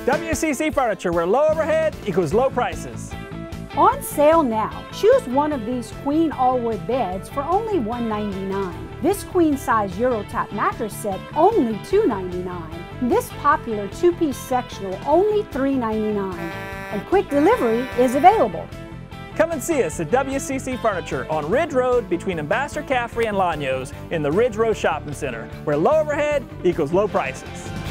WCC Furniture, where low overhead equals low prices. On sale now. Choose one of these queen all-wood beds for only $199. This queen-size Eurotop mattress set, only $299. This popular two-piece sectional, only $399. And quick delivery is available. Come and see us at WCC Furniture on Ridge Road between Ambassador Caffrey and Laños in the Ridge Road Shopping Center, where low overhead equals low prices.